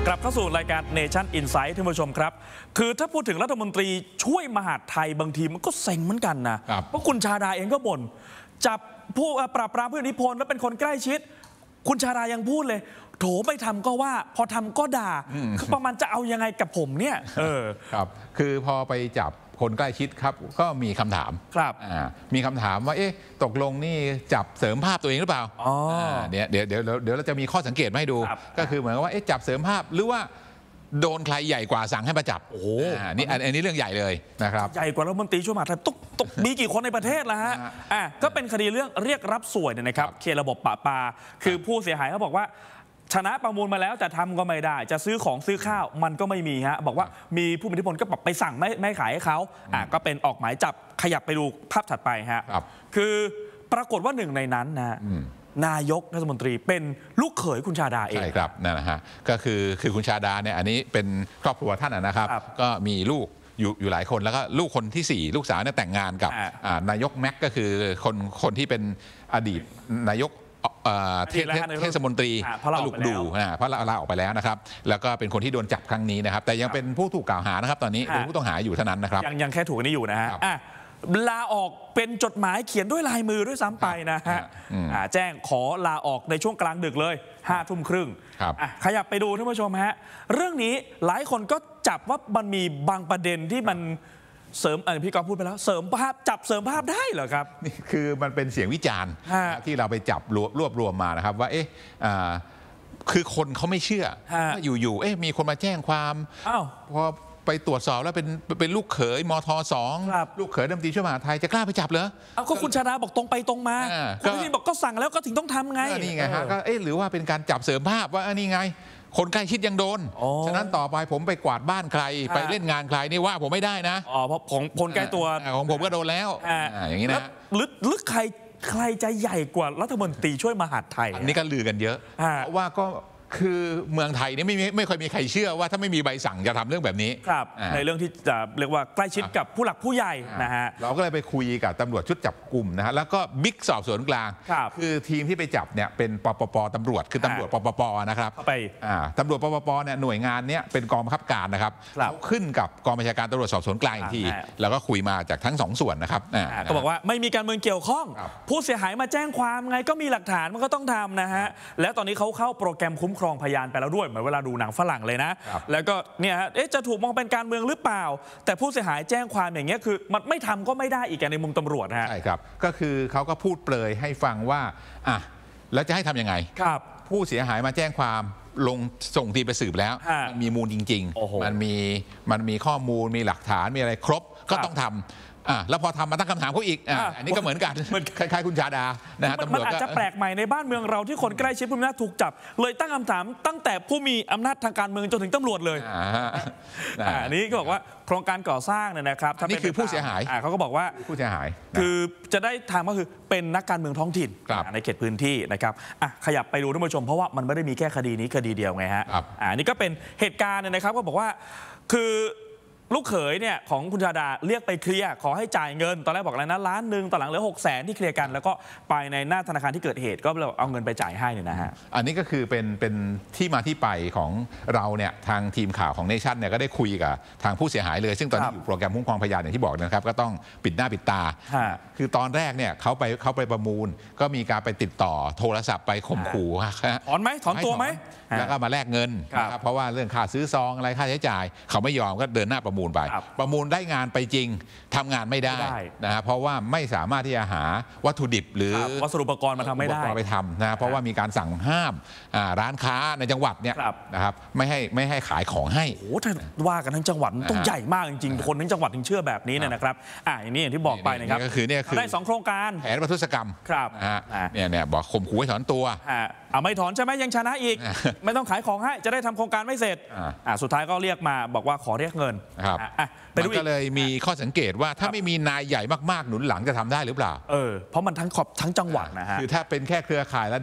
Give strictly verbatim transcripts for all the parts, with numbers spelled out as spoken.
กลับเข้าสู่รายการ Nation Insight ท่านผู้ชมครับคือถ้าพูดถึงรัฐมนตรีช่วยมหาดไทยบางทีมันก็เซ็งเหมือนกันนะเพราะคุณชาดาเองก็บ่นจับผู้ปราบปรามผู้อิทธิพลและเป็นคนใกล้ชิดคุณชาดายังพูดเลยโถไม่ทำก็ว่าพอทำก็ด่าคือประมาณจะเอายังไงกับผมเนี่ยเออครับคือพอไปจับคนใกล้ชิดครับก็มีคำถามครับมีคำถามว่าเอ๊ะตกลงนี่จับเสริมภาพตัวเองหรือเปล่าอ๋อเนี่ยเดี๋ยวเดี๋ยวเดี๋ยวเราจะมีข้อสังเกตมาให้ดูก็คือเหมือนว่าเอ๊ะจับเสริมภาพหรือว่าโดนใครใหญ่กว่าสั่งให้มาจับโอ้โหนี่อันนี้เรื่องใหญ่เลยนะครับใหญ่กว่ารัฐมนตรีช่วยมหาดไทยตกตกมีกี่คนในประเทศล่ะฮะอ่ะก็เป็นคดีเรื่องเรียกรับสวยเนี่ยนะครับเคระบบปะปาคือผู้เสียหายเขาบอกว่าชนะประมูลมาแล้วจะทำก็ไม่ได้จะซื้อของซื้อข้าวมันก็ไม่มีฮะบอกว่ามีผู้มีอิทธิพลก็แบบไปสั่งไม่ไม่ขายให้เขาอ่ะก็เป็นออกหมายจับขยับไปดูภาพถัดไปฮะคือปรากฏว่าหนึ่งในนั้นนะนายกรัฐมนตรีเป็นลูกเขยคุณชาดาเองใช่ครับนั่นนะฮะก็คือคือคุณชาดาเนี่ยอันนี้เป็นครอบครัวท่านนะครับก็มีลูกอยู่อยู่หลายคนแล้วก็ลูกคนที่สี่ลูกสาวเนี่ยแต่งงานกับนายกแม็กก็คือคนคนที่เป็นอดีตนายกเทศมนตรีตลุกดูนะเพราะลาออกไปแล้วนะครับแล้วก็เป็นคนที่โดนจับครั้งนี้นะครับแต่ยังเป็นผู้ถูกกล่าวหานะครับตอนนี้เป็นผู้ต้องหาอยู่เท่านั้นนะครับยังยังแค่ถูกนี่อยู่นะฮะลาออกเป็นจดหมายเขียนด้วยลายมือด้วยซ้ำไปนะฮะแจ้งขอลาออกในช่วงกลางดึกเลยห้าทุ่มครึ่งขยับไปดูท่านผู้ชมฮะเรื่องนี้หลายคนก็จับว่ามันมีบางประเด็นที่มันเสริมอะไรพี่กอล์ฟพูดไปแล้วเสริมภาพจับเสริมภาพได้เหรอครับนี่คือมันเป็นเสียงวิจารณ์ที่เราไปจับรวบรวมมานะครับว่าเอ๊ะคือคนเขาไม่เชื่ออยู่ๆเอ๊ะมีคนมาแจ้งความพอไปตรวจสอบแล้วเป็นเป็นลูกเขยมทสองลูกเขยรัฐมนตรีช่วยมหาดไทยจะกล้าไปจับเหรอเอาก็คุณชาดาบอกตรงไปตรงมาคุณพิธีบอกก็สั่งแล้วก็ถึงต้องทำไงนี่ไงฮะก็เอ๊ะหรือว่าเป็นการจับเสริมภาพว่านี่ไงคนใกล้ชิดยังโดนฉะนั้นต่อไปผมไปกวาดบ้านใครไปเล่นงานใครนี่ว่าผมไม่ได้นะอ๋อเพราะของคนใกล้ตัวของผมก็โดนแล้วอย่างนี้นะลึกลึกใครใครจะใหญ่กว่ารัฐมนตรีช่วยมหาดไทยอันนี้ก็ลือกันเยอะเพราะว่าก็คือเมืองไทยนี่ไม่ไม่ค่อยมีใครเชื่อว่าถ้าไม่มีใบสั่งจะทำเรื่องแบบนี้ครับในเรื่องที่จะเรียกว่าใกล้ชิดกับผู้หลักผู้ใหญ่นะฮะเราก็เลยไปคุยกับตำรวจชุดจับกลุ่มนะฮะแล้วก็บิ๊กสอบสวนกลางคือทีมที่ไปจับเนี่ยเป็นปปปตำรวจคือตำรวจปปปนะครับไปตำรวจปปปเนี่ยหน่วยงานเนี้ยเป็นกองบังคับการนะครับเขาขึ้นกับกองบัญชาการตำรวจสอบสวนกลางอีกทีแล้วก็คุยมาจากทั้งสองส่วนนะครับก็บอกว่าไม่มีการเมืองเกี่ยวข้องผู้เสียหายมาแจ้งความไงก็มีหลักฐานมันก็ต้องทำนะฮะแล้วตอนนี้เขาเข้าโปรแกรมคุ้มครองพยานไปแล้วเหมือนเวลาดูหนังฝรั่งเลยนะแล้วก็เนี่ยฮะจะถูกมองเป็นการเมืองหรือเปล่าแต่ผู้เสียหายแจ้งความอย่างเงี้ยคือมันไม่ทำก็ไม่ได้อีกในมุมตำรวจฮะใช่ครับก็คือเขาก็พูดเปรยให้ฟังว่าอ่ะแล้วจะให้ทำยังไงครับผู้เสียหายมาแจ้งความลงส่งทีไปสืบแล้วมันมีมูลจริงๆมันมีมันมีข้อมูลมีหลักฐานมีอะไรครบก็ต้องทำอ่ะแล้วพอทำมาตั้งคำถามเขาอีกอ่ะอันนี้ก็เหมือนกันคล้ายๆคุณชาดานะฮะตำรวจมันอาจจะแปลกใหม่ในบ้านเมืองเราที่คนใกล้ชิดผู้มีอำนาจถูกจับเลยตั้งคำถามตั้งแต่ผู้มีอำนาจทางการเมืองจนถึงตำรวจเลยอันนี้ก็บอกว่าโครงการก่อสร้างเนี่ยนะครับนี่คือผู้เสียหายเขาก็บอกว่าผู้เสียหายคือจะได้ทางก็คือเป็นนักการเมืองท้องถิ่นในเขตพื้นที่นะครับอ่ะขยับไปดูท่านผู้ชมเพราะว่ามันไม่ได้มีแค่คดีนี้คดีเดียวไงฮะอ่านี่ก็เป็นเหตุการณ์เนี่ยนะครับก็บอกว่าคือลูกเขยเนี่ยของคุณชาดาเรียกไปเคลียร์ขอให้จ่ายเงินตอนแรกบอกอะไรนะล้านหนึ่งตอนหลังเหลือหกแสนที่เคลียร์กันแล้วก็ไปในหน้าธนาคารที่เกิดเหตุก็เราเอาเงินไปจ่ายให้เนี่ยนะฮะอันนี้ก็คือเป็นเป็นที่มาที่ไปของเราเนี่ยทางทีมข่าวของเนชั่นเนี่ยก็ได้คุยกับทางผู้เสียหายเลยซึ่งตอนนี้อยู่โปรแกรมคุ้มครองพยานอย่างที่บอกนะครับก็ต้องปิดหน้าปิดตาคือตอนแรกเนี่ยเขาไปเขาไปประมูลก็มีการไปติดต่อโทรศัพท์ไปข่มขู่ถอนไหมถอนตัวไหมแล้วก็มาแลกเงินนะครับเพราะว่าเรื่องค่าซื้อซองอะไรค่าใช้จ่ายเขาไม่ยอมก็เดินหน้าประมูลไปประมูลได้งานไปจริงทำงานไม่ได้นะฮะเพราะว่าไม่สามารถที่จะหาวัตถุดิบหรือวัสดุอุปกรณ์มาทำไม่ได้ไปทำนะเพราะว่ามีการสั่งห้ามร้านค้าในจังหวัดเนี่ยนะครับไม่ให้ไม่ให้ขายของให้โอ้ถ้าว่ากันทั้งจังหวัดต้องใหญ่มากจริงๆคนทั้งจังหวัดถึงเชื่อแบบนี้เนี่ยนะครับอ่าอย่างนี้อย่างที่บอกไปนะครับก็คือเนี่ยคือได้สองโครงการแผนประทุษกรรมครับเนี่ยเนี่ยบอกข่มขู่ให้ถอนตัวเอาไม่ถอนใช่ไหมยังชนะอีกไม่ต้องขายของให้จะได้ทำโครงการไม่เสร็จอ่าสุดท้ายก็เรียกมาบอกว่าขอเรียกเงินครับมันก็เลยมีข้อสังเกตว่าถ้าไม่มีนายใหญ่มากๆหนุนหลังจะทำได้หรือเปล่าเออเพราะมันทั้งขอบทั้งจังหวัดนะฮะคือถ้าเป็นแค่เครือข่ายระดับ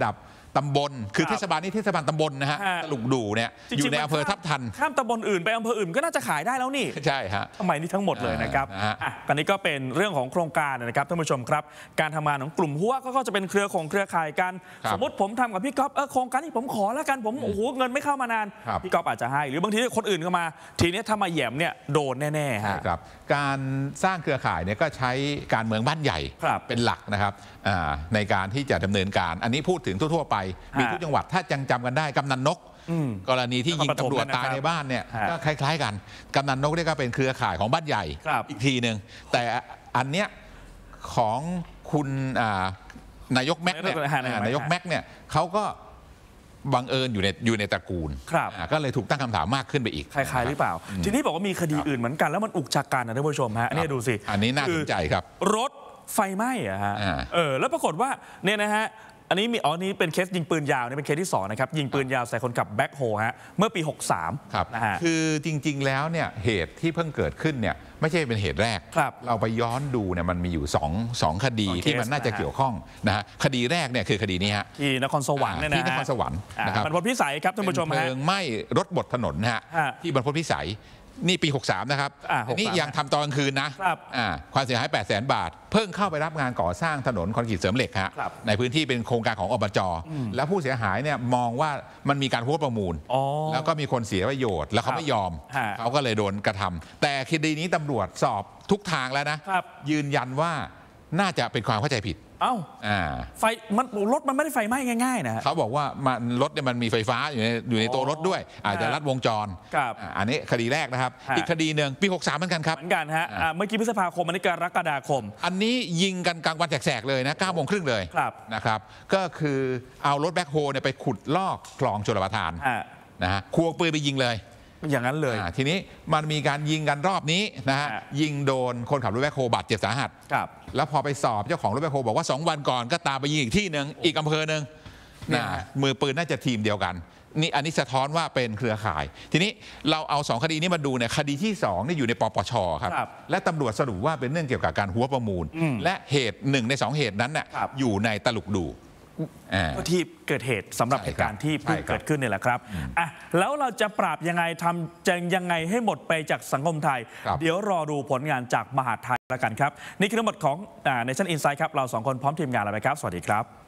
ตำบลคือเทศบาลนี่เทศบาลตำบลนะฮะตลุกดูเนี่ยอยู่ในอำเภอทับทันข้ามตำบลอื่นไปอำเภออื่นก็น่าจะขายได้แล้วนี่ใช่ฮะทำไมนี่ทั้งหมดเลยนะครับอ่ะตอนนี้ก็เป็นเรื่องของโครงการนะครับท่านผู้ชมครับการทำงานของกลุ่มหัวก็จะเป็นเครือของเครือข่ายกันสมมติผมทำกับพี่ก๊อฟเออโครงการนี้ผมขอแล้วกันผมโอ้โหเงินไม่เข้ามานานพี่ก๊อฟอาจจะให้หรือบางทีคนอื่นก็มาทีนี้ถ้ามาแหย่มเนี่ยโดนแน่ๆฮะครับการสร้างเครือข่ายเนี่ยก็ใช้การเมืองบ้านใหญ่เป็นหลักนะครับในการที่จะดำเนินการอันนี้พูดถึงทั่วๆไปมีทุกจังหวัดถ้ายังจำกันได้กำนันนกกรณีที่ยิงตำรวจตายในบ้านเนี่ยก็คล้ายๆกันกำนันนกเนี่ยก็เป็นเครือข่ายของบ้านใหญ่อีกทีหนึ่งแต่อันเนี้ยของคุณนายกแม็กเนี่ยนายกแม็กเนี่ยเขาก็บังเอิญอยู่ในอยู่ในตระกูลก็เลยถูกตั้งคำถามมากขึ้นไปอีกคล้ายๆหรือเปล่าทีนี้บอกว่ามีคดีอื่นเหมือนกันแล้วมันอุกชะกันนะท่านผู้ชมฮะนี่ดูสิอันนี้น่าสนใจครับรถไฟไหม้อะฮะเออแล้วปรากฏว่าเนี่ยนะฮะอันนี้มีอ๋อนี้เป็นเคสยิงปืนยาวนี่เป็นเคสที่สองนะครับยิงปืนยาวใส่คนขับแบ็คโฮฮะเมื่อปีหกสามครับนะฮะคือจริงๆแล้วเนี่ยเหตุที่เพิ่งเกิดขึ้นเนี่ยไม่ใช่เป็นเหตุแรกเราไปย้อนดูเนี่ยมันมีอยู่สองสองคดีที่มันน่าจะเกี่ยวข้องนะฮะคดีแรกเนี่ยคือคดีนี้ฮะที่นครสวรรค์เนี่ยนะที่นครสวรรค์นะครับบรรพตพิสัยครับท่านผู้ชมฮะเพลิงไหม้รถบดถนนฮะที่บรรพตพิสัยนี่ปีหกสามนะครับนี่ยังทำตอนกลางคืนนะความเสียหายแปดแสนบาทเพิ่งเข้าไปรับงานก่อสร้างถนนคอนกรีตเสริมเหล็กฮะในพื้นที่เป็นโครงการของอบจ.แล้วผู้เสียหายเนี่ยมองว่ามันมีการหัวประมูลแล้วก็มีคนเสียประโยชน์แล้วเขาไม่ยอมเขาก็เลยโดนกระทำแต่คดีนี้ตำรวจสอบทุกทางแล้วนะยืนยันว่าน่าจะเป็นความเข้าใจผิดเอ้าไฟมันรถมันไม่ได้ไฟไหม้ง่ายๆนะเขาบอกว่ามันรถเนี่ยมันมีไฟฟ้าอยู่ในอยู่ในตัวรถด้วยอาจจะลัดวงจรอันนี้คดีแรกนะครับอีกคดีหนึ่งปีหกสามเหมือนกันครับเหมือนกันฮะเมื่อกี้พฤษภาคมอันนี้กรกฎาคมอันนี้ยิงกันกลางวันแสกๆเลยนะเก้าโมงครึ่งเลยนะครับก็คือเอารถแบ็คโฮเนี่ยไปขุดลอกคลองชลประทานนะฮะควงปืนไปยิงเลยอย่างนั้นเลยทีนี้มันมีการยิงกันรอบนี้นะฮะยิงโดนคนขับรถแบ็คโฮบาดเจ็บสาหัสแล้วพอไปสอบเจ้าของรถแบ็คโฮบอกว่าสองวันก่อนก็ตามไปยิงอีกที่หนึ่งอีกอำเภอหนึ่งนะมือปืนน่าจะทีมเดียวกันนี่อันนี้สะท้อนว่าเป็นเครือข่ายทีนี้เราเอาสองคดีนี้มาดูเนี่ยคดีที่สองนี่อยู่ในปปชครับและตำรวจสรุปว่าเป็นเรื่องเกี่ยวกับการหัวประมูลและเหตุหนึ่งในสองเหตุนั้นน่ะอยู่ในตลุกดูที่เกิดเหตุสำหรับเหตุการณ์ที่เพิ่งเกิดขึ้นนี่แหละครับอ่ะแล้วเราจะปราบยังไงทำจังยังไงให้หมดไปจากสังคมไทยเดี๋ยวรอดูผลงานจากมหาดไทยแล้วกันครับนี่คือทั้งหมดของ Nation Insight ครับเราสองคนพร้อมทีมงานแล้วไปครับสวัสดีครับ